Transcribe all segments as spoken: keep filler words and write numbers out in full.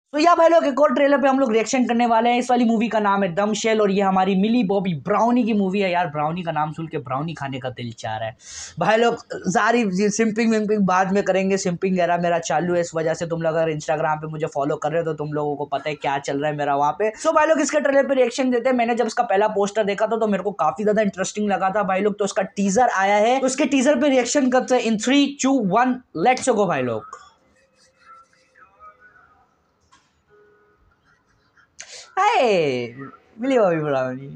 तो या भाई लोग एक और ट्रेलर पे हम लोग रिएक्शन करने वाले हैं। इस वाली मूवी का नाम है दमशेल और ये हमारी मिली बॉबी ब्राउनी की मूवी है। यार ब्राउनी का नाम सुन के ब्राउनी खाने का दिल चाह रहा है भाई लोग। सारी सिंपिंग विंपिंग बाद में करेंगे, सिंपिंग एरा मेरा चालू है, इस वजह से तुम लोग अगर इंस्टाग्राम पे मुझे फॉलो कर रहे हो तो तुम लोगों को पता है क्या चल रहा है मेरा वहाँ पे। सो भाई लोग इसके ट्रेलर पे रिएक्शन देते हैं। मैंने जब इसका पहला पोस्टर देखा था तो मेरे को काफी ज्यादा इंटरेस्टिंग लगा था भाई लोग। तो उसका टीजर आया है, तो उसके टीजर पे रिएक्शन करते हैं in three two one let's go भाई लोग। हाय मिली बॉबी ब्राउनी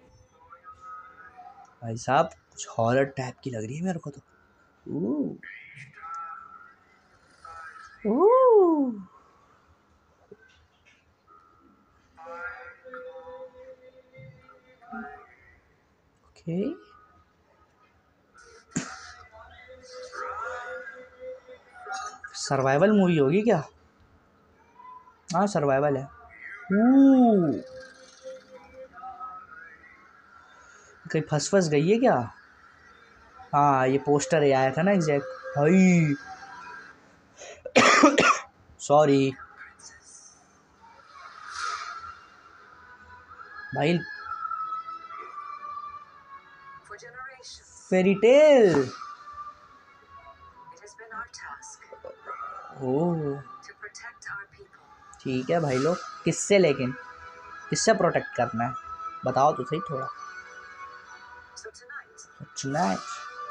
भाई साहब, कुछ हॉरर टाइप की लग रही है मेरे को तो। ओके सर्वाइवल मूवी होगी क्या? हाँ सर्वाइवल है। कहीं फंस फंस गई है क्या? हाँ ये पोस्टर ही आया था ना एग्जैक्ट भाई। सॉरी भाई। फेरी टेल ओह ठीक है भाई लोग। किससे, लेकिन किससे प्रोटेक्ट करना है बताओ तो सही थोड़ा। Tonight.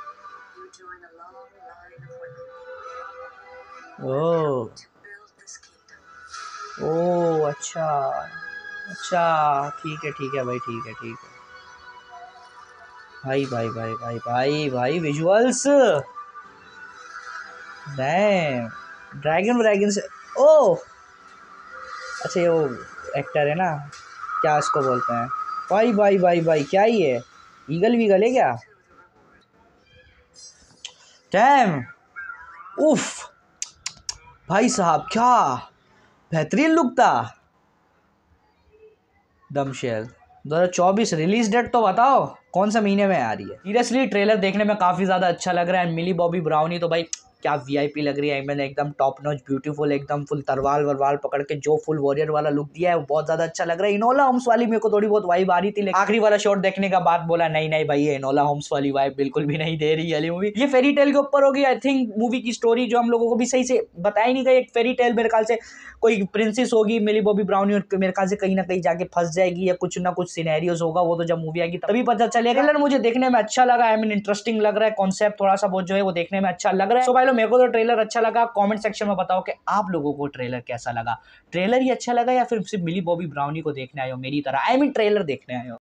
ओह ओह अच्छा अच्छा ठीक है ठीक है भाई, ठीक है ठीक है भाई भाई भाई भाई भाई भाई विजुअल्स ड्रैगन ड्रैगन से। ओह अच्छा ये वो एक्टर है ना, क्या इसको बोलते हैं भाई भाई भाई भाई क्या ही है, ईगल वीगल है क्या? डैम उफ भाई साहब क्या बेहतरीन लुक था। दमशेल दो हज़ार चौबीस रिलीज डेट तो बताओ कौन सा महीने में आ रही है? सीरियसली ट्रेलर देखने में काफी ज्यादा अच्छा लग रहा है। मिली बॉबी ब्राउनी तो भाई क्या वीआईपी लग रही है। मैंने एकदम टॉप नॉच ब्यूटीफुल, एकदम फुल तरवाल वरवाल पकड़ के जो फुल वॉरियर वाला लुक दिया है वो बहुत ज्यादा अच्छा लग रहा है। इनोला होम्स वाली मेरे को थोड़ी बहुत वाइब आ रही थी, लेकिन आखिरी वाला शॉट देखने का बाद बोला नहीं नहीं भाई ये इनोला होम्स वाली वाइब बिल्कुल भी नहीं दे रही है मूवी। ये फेरी टेल के ऊपर होगी आई थिंक मूवी की स्टोरी, जो हम लोगों को भी सही से बताई नहीं गई। एक फेरी टेल मेरे ख्याल से कोई प्रिंसेस होगी मिली बॉबी ब्राउनी और मेरे ख्याल से कहीं ना कहीं जाके फंस जाएगी या कुछ ना कुछ सिनेरियोस होगा, वो तो जब मूवी आएगी तभी पता चलेगा। ट्रेलर मुझे देखने में अच्छा लगा, आई मीन इंटरेस्टिंग लग रहा है, कॉन्सेप्ट थोड़ा सा बहुत जो है वो देखने में अच्छा लग रहा है। सो भाई लोग मेरे को तो ट्रेलर अच्छा लगा। कमेंट सेक्शन में बताओ कि आप लोगों को ट्रेलर कैसा लगा, ट्रेलर ही अच्छा लगा या फिर सिर्फ मिली बॉबी ब्राउनी को देखने आए हो मेरी तरह, आई मीन ट्रेलर देखने आए हो।